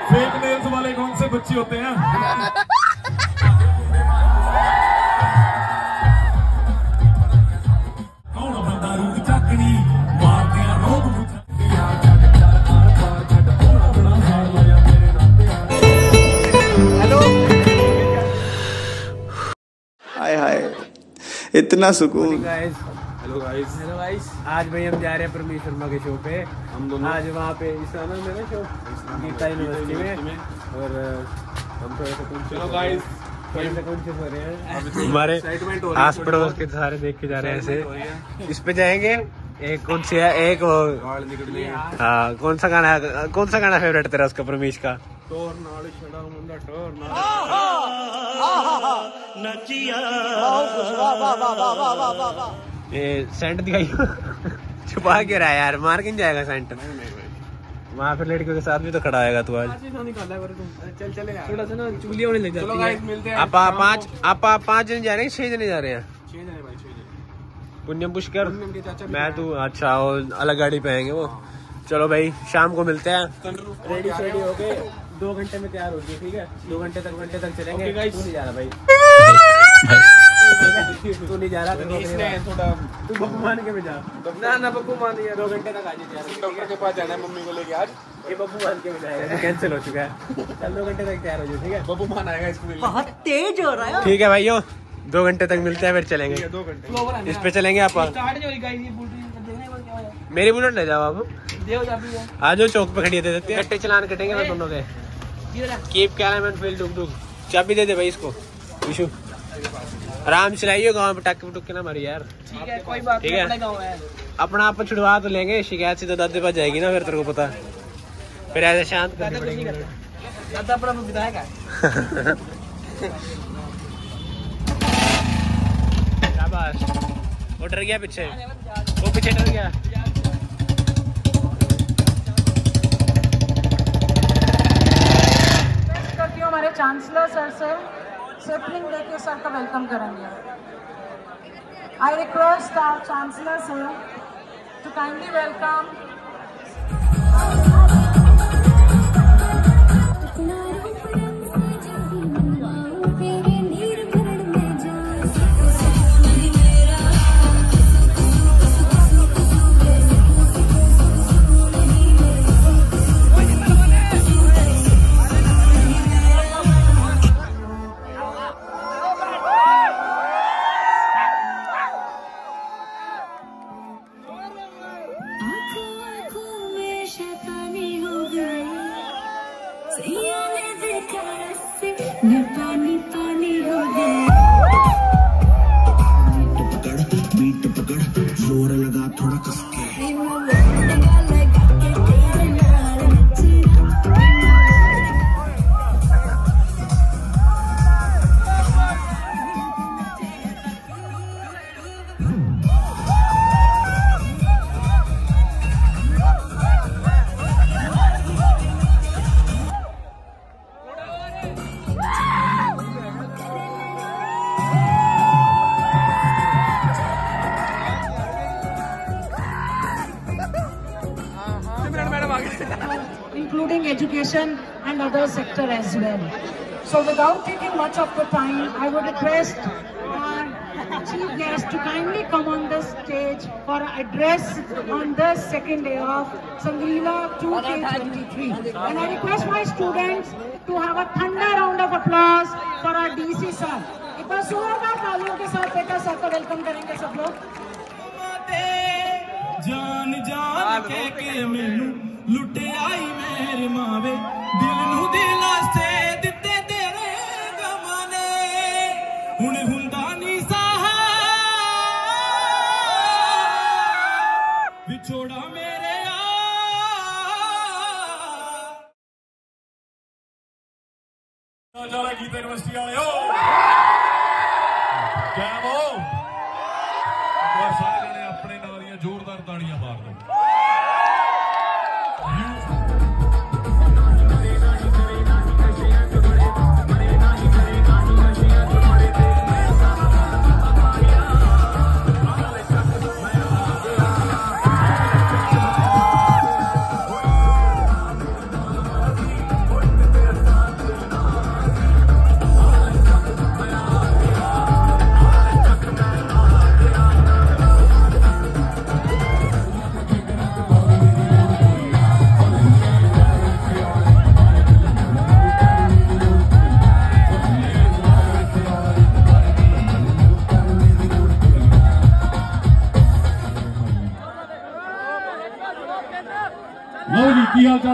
Fake nails वाले कौन से बच्चे होते हैं? कौन बंदा रूप चकनी मारते हैं रोग। हेलो हाय हाय इतना सुकून। हेलो गाइस आज भाई हम जा रहे हैं परमेश शर्मा के शो पे। हम दोनों आज वहाँ पे इस्लाम में शो गीता यूनिवर्सिटी में और हम थोड़ा सा चलो गाइस कॉन्शियस हो रहे हैं। हमारे आस पड़ोस के सारे देख के जा रहे हैं ऐसे। इस पे जाएंगे। एक कौन सी है एक हाँ कौन सा गाना फेवरेट तेरा उसका परमेश का? टोर नाल छड़ा मुंडा टोर नाल नचिया। ये सेंट दिखाई छुपा के रहा है यार, मार के नहीं जाएगा सेंट। वहाँ फिर लड़कियों के साथ भी तो खड़ा आएगा तू आज। चल चले यार थोड़ा सा ना चुगली होने लग जाती है। मिलते हैं आप पाँच जने जा रहे हैं 6 जने जा रहे हैं? 6 जने भाई 6 जने। पुण्यम पुष्कर मैं तू अच्छा और अलग गाड़ी पे आएंगे वो। चलो भाई शाम को मिलते हैं। रेडी शेडी हो गए 2 घंटे में तैयार होगी ठीक है। 2 घंटे तक चलेंगे। तू नहीं जा रहा भाई तू नहीं जा रहा तो थोड़ा तू बब्बू मान के में जा ना बब्बू मान 2 घंटे तक आ जाए डॉक्टर के पास जाना है मम्मी को लेके। आज ये बब्बू मान के में जाएगा तो कैंसिल हो चुका है। चल 2 घंटे तक तैयार हो जाए ठीक है। बब्बू मान आएगा इसको बहुत तेज हो रहा है ठीक है भाइयों। 2 घंटे तक मिलते हैं फिर चलेंगे 2 घंटे इस पे चलेंगे। आप मेरी बुलेट ले जाओ आप आ जाओ चौक पे खड़ी दे देते हैं। कट्टे चलान कटेंगे मैं दोनों के। कीप कैलम एंड फील डुक डुक। चाबी दे दे भाई इसको विशु। आराम चलाइए गाँव में टक टुक के ना मारी यार ठीक है कोई बात नहीं अपना आप छुड़वा तो लेंगे। शिकायत से तो दादे पास जाएगी ना फिर तेरे को पता फिर ऐसे शांत करनी पड़ेगी। वो डर गया पीछे वो पीछे डर गया। हमारे चांसलर सर से सेपलिंग देके सर का वेलकम करेंगे। I request our chancellor sir to kindly welcome जोर लगा थोड़ा कस के। including education and other sector as well. So without taking much of the time, I would request our chief guest to kindly come on the stage for an address on the second day of Sangrila 2K23. And I request my students to have a thunder round of applause for our DC sir. एक बार जोरदार तालियों के साथ बेटा sir का welcome करेंगे सब लोग। जान जान के मैनू लुटे आई मेरी मावे दिल नू दिला से दिते तेरे गमाने हुण हुंदा नी साहा विछोड़ा मेरे आ गीता यूनिवर्सिटी वाले हो क्या वो सारे जने अपने नाल दियां जोरदार ताड़ियां मार दो।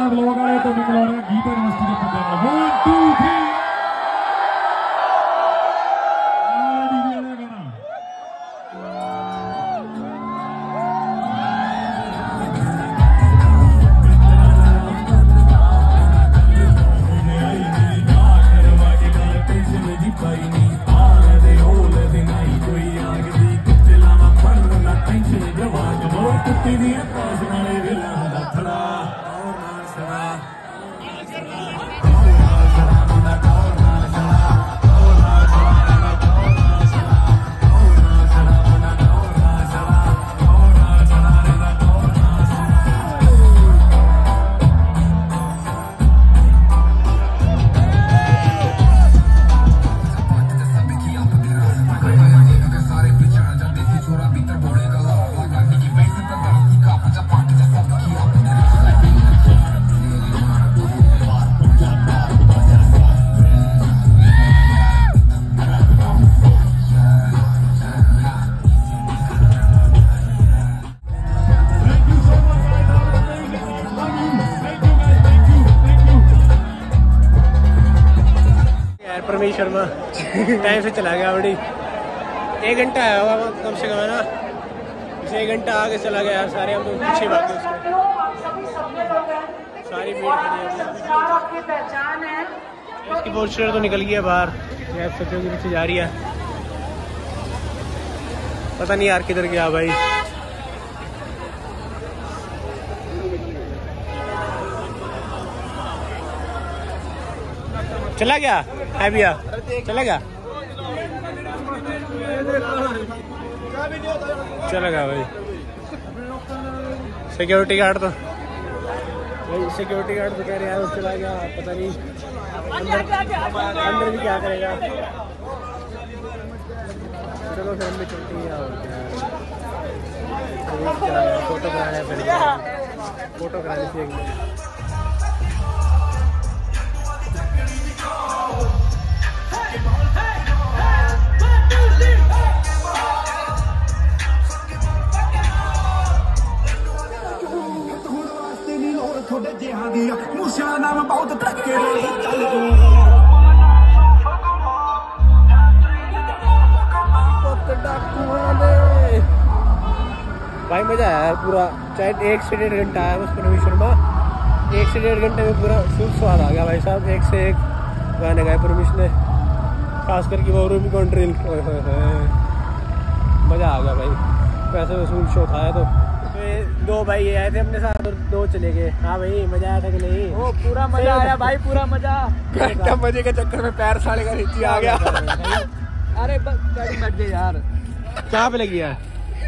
वाला ब्लॉग वाले तो मिला रहे गीता यूनिवर्सिटी के पंजाब 1 2 3 परमेश शर्मा टाइम से चला गया बड़ी 1 घंटा आया हुआ कम से कम है ना, इसे 1 घंटा आगे चला गया यार। सारे हम लोग पीछे भाग गए उसमें, सारी भीड़ इसकी पोस्टर तो निकल गया बाहर, सचिव के पीछे जा रही है, पता नहीं यार किधर गया भाई। चला गया है भैया, चला गया, चला गया भाई। सिक्योरिटी गार्ड तो सिक्योरिटी गार्ड तो कह रहे यार चला गया, पता नहीं अंदर भी क्या करेगा। चलो फिर हम भी चलते हैं यार, फोटो कराना फिर फोटो कराने से थोड़े जिहा दिया मूसा नाम बहुत तकड़े चल भाई मजा आया यार पूरा, चाहे 1 से 1.5 घंटा आया बस परमेश शर्मा, 1 से 1.5 घंटे में पूरा फुल स्वाद आ गया भाई साहब। 1 से 1 गाने गाए परमेश ने, खास करके वो रूबी कॉन्ट्रिल, मजा आ गया भाई। पैसे वसूल शो था तो 2 भाई आए थे अपने साथ और 2 चले गए। हाँ भाई मजा आया था कि नहीं? ओ पूरा मजा आया भाई, पूरा मजा। घंटा मजे के चक्कर में पैर साले का नीचे आ गया। अरे गाड़ी बैठ गई यार, कहाँ पे लगी है?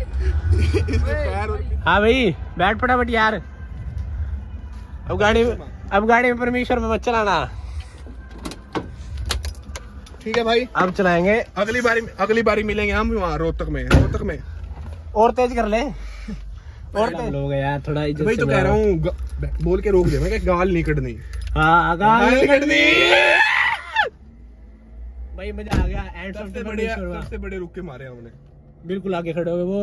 हाँ भाई बैठ फटाफट यार, अब गाड़ी में परमेश्वर में मत चलाना, ठीक है भाई? अब चलाएंगे अगली बारी मिलेंगे हम वहाँ रोहतक में और तेज कर ले, और तेज हो गया यार थोड़ा इज्जत भाई। तो कह रहा हूँ बोल के रोक दे, मैं क्या गाल नहीं कटनी। हाँ गाल नहीं कटनी भाई। मजा आ गया। एंड सबसे बड़े रुक के मारे हमने, बिल्कुल आगे खड़े हो गए। वो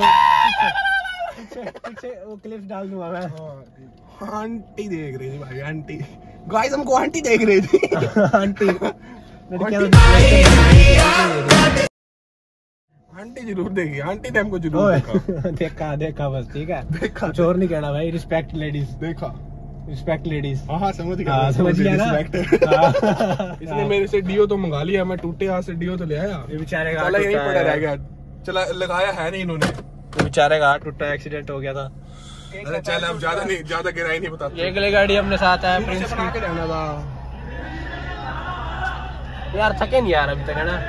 पीछे वो क्लिप्स डाल दूंगा मैं। आंटी देख रही थी भाई, आंटी गाइस हमको आंटी देख रही थी। आंटी जरूर देगी, आंटी ने हमको जरूर देखा बस, ठीक है? देखा चोर नहीं कहना भाई, रिस्पेक्ट लेडीज। देखा रिस्पेक्ट लेडीज। हाँ समझ गया ना। इसने मेरे से डियो तो मंगा लिया, मैं टूटे हाथ से डियो तो ले आया। ये बेचारे का यहीं पड़ा रह गया, चला लगाया है नहीं इन्होंने। तो बेचारे का हाथ टूटा, एक्सीडेंट हो गया था। अरे चल अब ज्यादा गहराई नहीं बताते। ये अगली गाड़ी अपने साथ है प्रिंस की। यार थके नहीं यार अभी तक, है ना?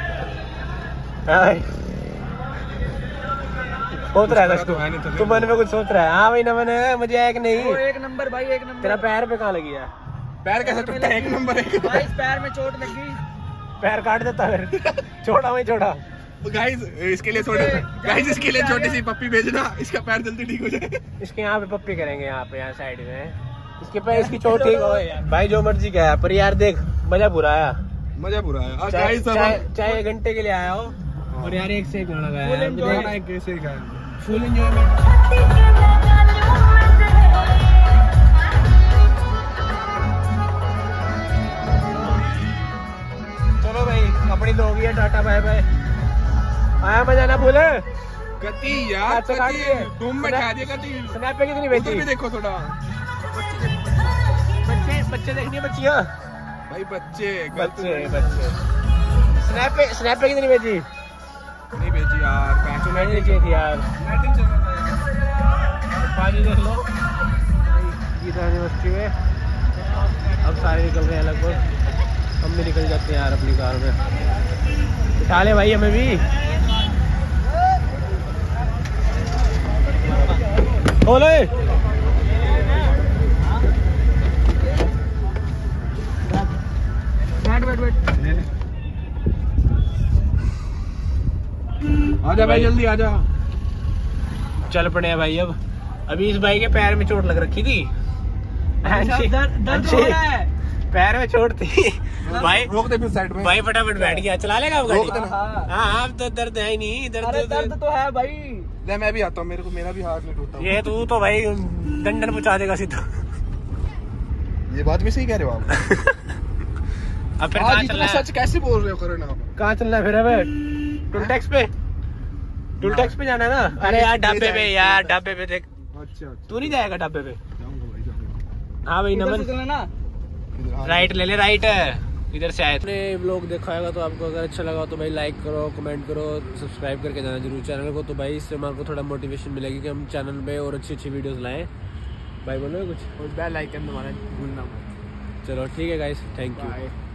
सोच रहा है तू मन में कुछ सोच रहा है? हाँ भाई ना मैंने मुझे आया कि नहीं? 1 नंबर भाई, 1 नंबर। तेरा पैर पे कहाँ लगी है? पैर कैसे टूटा? 1 नंबर है भाई, पैर में चोट लगी, पैर काट देता फिर। छोड़ा वही छोड़ा। गाइस इसके लिए छोटी सी पप्पी भेजना, इसका पैर जल्दी ठीक हो जाए। इसके यहाँ पे पप्पी करेंगे, यहाँ पे यहाँ साइड में इसके पैर, इसकी चोट ठीक हो यार। भाई जो मर्जी क्या है, पर यार देख मजा पूरा आया, चाहे 1 घंटे के लिए आया हो और यार 1 से 1 गाना गाया, फुल एंजॉयमेंट। गाड़ी लो गई है, टाटा बाय बाय। आया मजा ना भूले गति यार, तुम में खा दिया गति। स्नैप पे कितनी बेची? भी देखो थोड़ा, बच्चे देखनी है बच्चियाँ भाई, बच्चे स्नैप पे कितनी बेची? नहीं बेची यार, पैसों नहीं चाहिए थी यार। पानी देख लो गीता यूनिवर्सिटी में। अब सारे निकल रहे हैं लगभग, हम भी निकल जाते हैं यार अपनी कार में। उठा ले भाई हमें भी। खोलो आजा भाई, जल्दी आजा। चल पड़े हैं भाई। अब अभी इस भाई के पैर में चोट लग रखी थी। दर्द हो रहा है, पैर में चोट थी भाई। रोक दे फिर साइड में भाई फटाफट बैठ गया, चला लेगा अब गाड़ी? हाँ। हाँ अब तो दर्द है ही नहीं। दर्द तो है भाई। ले मैं भी आता हूँ, मेरा भी हाथ नहीं टूटा। ये तू तो भाई दंडन पहुंचा देगा सीधा। ये बात भी सही कह रहे हो आप। अब फिर आज इतना सच कैसे बोल रहे हो करण आप? कहाँ चलना है फिर? अब टूलटैक्स पे जाना है ना। अरे यार ढाबे पे, यार ढाबे पे देख। अच्छा तू नहीं जाएगा ढाबे पे? जाऊंगा भाई, जाऊंगा। हाँ भाई नमन, चलना ना, राइट ले ले, राइट इधर से आए। आपने व्लॉग देखा होगा तो आपको अगर अच्छा लगा तो भाई लाइक करो, कमेंट करो, सब्सक्राइब करके जाना जरूर चैनल को। तो भाई इससे हमारे को थोड़ा मोटिवेशन मिलेगी कि हम चैनल पे और अच्छी वीडियोस लाएं। भाई बोलो कुछ, और बेल आइकन दबाना भूलना मत। चलो ठीक है गाइस, थैंक यू। बाय।